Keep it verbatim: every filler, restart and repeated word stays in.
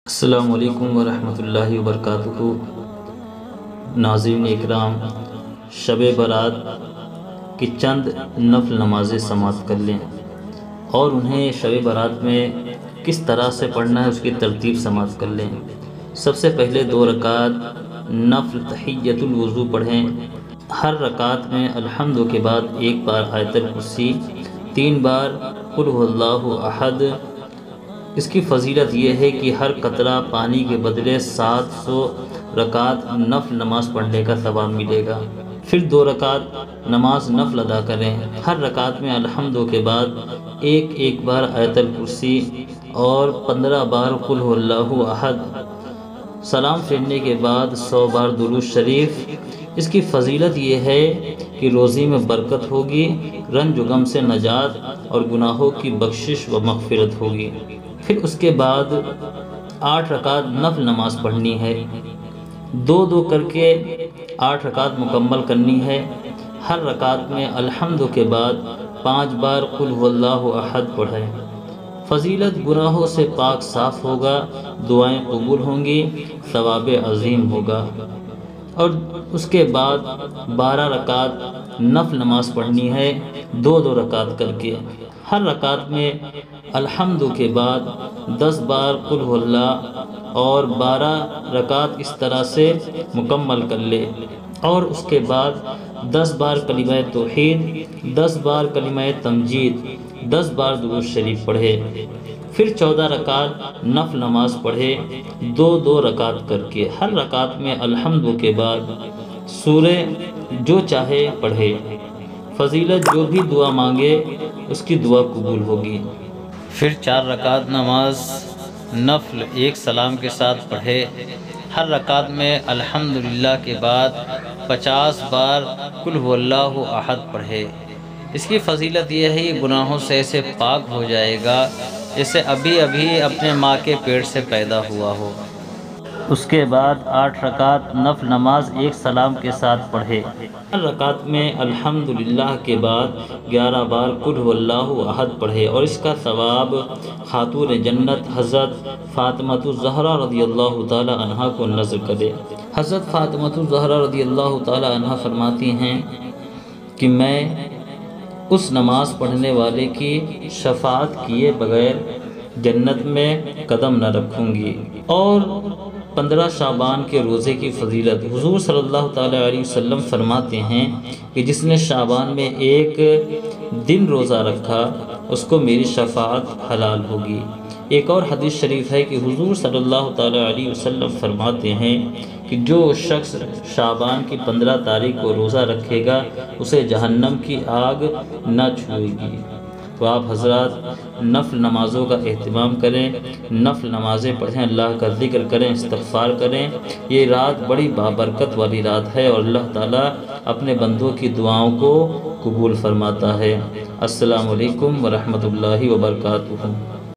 السلام علیکم ورحمۃ اللہ وبرکاتہ۔ ناظرین اکرام، شب برات کی چند نفل نمازیں سماعت کر لیں اور انہیں شب برات میں کس طرح سے پڑھنا ہے اس کی ترتیب سماعت کر لیں۔ سب سے پہلے دو رکعت نفل تحیۃ الوضو پڑھیں۔ ہر رکعت میں الحمد کے بعد ایک بار آیت الکرسی، تین بار قل هو اللہ احد۔ اس کی فضیلت یہ ہے کہ ہر قطرہ پانی کے بدلے سات سو رکعت نفل نماز پڑھنے کا ثواب ملے گا۔ پھر دو رکعت نماز نفل ادا کریں۔ ہر رکعت میں الحمد کے بعد ایک ایک بار آیت الکرسی اور پندرہ بار قل هو اللہ احد۔ سلام پھیرنے کے بعد سو بار درود شریف۔ اس کی فضیلت یہ ہے کہ روزی میں برکت ہوگی، رنج و غم سے نجات اور گناہوں کی بخشش و مغفرت ہوگی۔ پھر اس کے بعد آٹھ رکعت نفل نماز پڑھنی ہے، دو دو کر کے آٹھ رکعت مکمل کرنی ہے۔ ہر رکعت میں الحمد کے بعد پانچ بار قل هو اللہ احد پڑھیں۔ فضیلت: گناہوں سے پاک صاف ہوگا، دعائیں قبول ہوں گی، ثواب عظیم ہوگا۔ اور اس کے بعد بارہ رکعت نفل نماز پڑھنی ہے، دو دو رکعت کر کے۔ ہر رکعت میں الحمد کے بعد دس بار قل هو اللہ اور بارہ رکعت اس طرح سے مکمل کر لے۔ اور اس کے بعد دس بار کلمہ توحید، دس بار کلمہ تمجید، دس بار درود شریف پڑھے۔ پھر چودہ رکعت نفل نماز پڑھے، دو دو رکعت کر کے۔ ہر رکعت میں الحمد کے بعد سورہ جو چاہے پڑھے۔ فضیلت: جو بھی دعا مانگے اس کی دعا قبول ہوگی۔ پھر چار رکعت نماز نفل ایک سلام کے ساتھ پڑھے۔ ہر رکعت میں الحمدللہ کے بعد پچاس بار قل هو اللہ احد پڑھے۔ اس کی فضیلت یہ ہے کہ گناہوں سے ایسے پاک ہو جائے گا جیسے ابھی ابھی اپنے ماں کے پیٹ سے پیدا ہوا ہو۔ اس کے بعد آٹھ رکعت نفل نماز ایک سلام کے ساتھ پڑھے۔ ہر رکعت میں الحمدللہ کے بعد گیارہ بار قل هو اللہ احد پڑھے اور اس کا ثواب خاتون جنت حضرت فاطمۃ الزہرا رضی اللہ تعالی عنہا کو نذر کرے۔ حضرت فاطمۃ الزہرا رضی اللہ تعالی عنہا فرماتی ہیں کہ میں اس نماز پڑھنے والے کی شفاعت کیے بغیر جنت میں قدم نہ رکھوں گی۔ اور پندرہ شعبان کے روزے کی فضیلت: حضور صلی اللہ تعالی علیہ وسلم فرماتے ہیں کہ جس نے شعبان میں ایک دن روزہ رکھا اس کو میری شفاعت حلال ہوگی۔ ایک اور حدیث شریف ہے کہ حضور صلی اللہ تعالی علیہ وسلم فرماتے ہیں کہ جو شخص شعبان کی پندرہ تاریخ کو روزہ رکھے گا اسے جہنم کی آگ نہ چھوئے گی۔ تو آپ حضرات نفل نمازوں کا اہتمام کریں، نفل نمازیں پڑھیں، اللہ کا ذکر کریں، استغفار کریں۔ یہ رات بڑی بابرکت والی رات ہے اور اللہ تعالیٰ اپنے بندوں کی دعاؤں کو قبول فرماتا ہے۔ السلام علیکم ورحمۃ اللہ وبرکاتہ۔